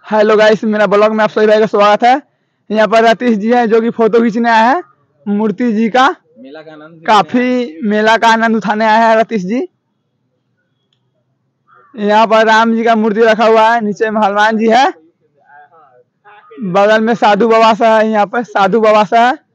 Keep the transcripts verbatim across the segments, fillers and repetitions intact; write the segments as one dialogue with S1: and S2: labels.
S1: Hello guys, मेरा blog में आप सभी भाई का स्वागत है। यहाँ पर रतीश जी हैं जो कि फोटो खींचने आए हैं मूर्ति जी का।
S2: मेला का आनंद
S1: काफी मेला का आनंद उठाने आए हैं रतीश जी। यहाँ पर राम जी का मूर्ति रखा हुआ है, नीचे में हनुमान जी है, बगल में साधु बाबा सा है, यहाँ पर साधु बाबा सा है।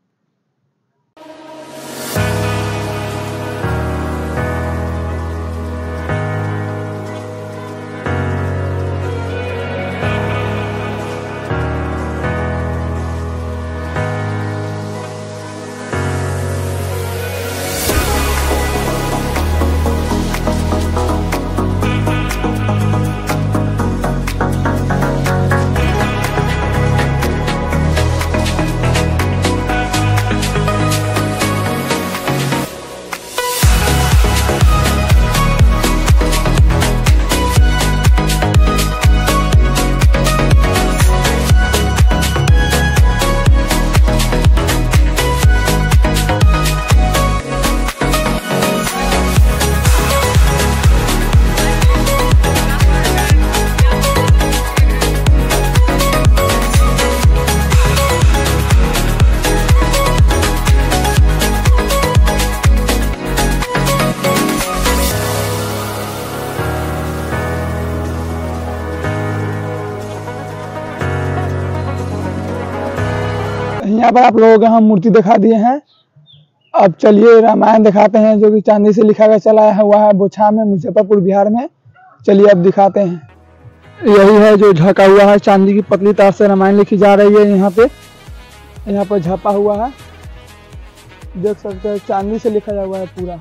S1: यहाँ पर आप लोगों को हम मूर्ति दिखा दिए हैं। अब चलिए रामायण दिखाते हैं जो कि चांदी से लिखा गया चला हुआ है बोछा में, मुजफ्फरपुर बिहार में। चलिए अब दिखाते हैं। यही है जो झका हुआ है, चांदी की पतली तार से रामायण लिखी जा रही है। यहाँ पे यहाँ पर झपा हुआ है, देख सकते हैं, चांदी से लिखा हुआ है पूरा।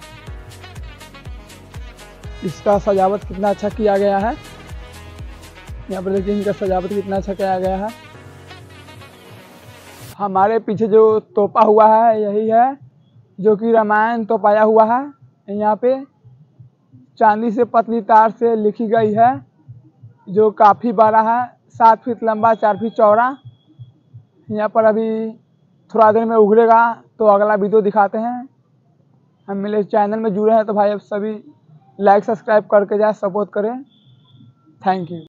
S1: इसका सजावट कितना अच्छा किया गया है। यहाँ पर देखिए इनका सजावट कितना अच्छा किया गया है। हमारे पीछे जो तोपा हुआ है यही है जो कि रामायण तो पाया हुआ है। यहाँ पे चांदी से पतली तार से लिखी गई है जो काफ़ी बड़ा है, सात फीट लंबा, चार फीट चौड़ा। यहाँ पर अभी थोड़ा देर में उगड़ेगा तो अगला वीडियो दिखाते हैं। हम मेरे चैनल में जुड़े हैं तो भाई अब सभी लाइक सब्सक्राइब करके जाए, सपोर्ट करें। Thank you.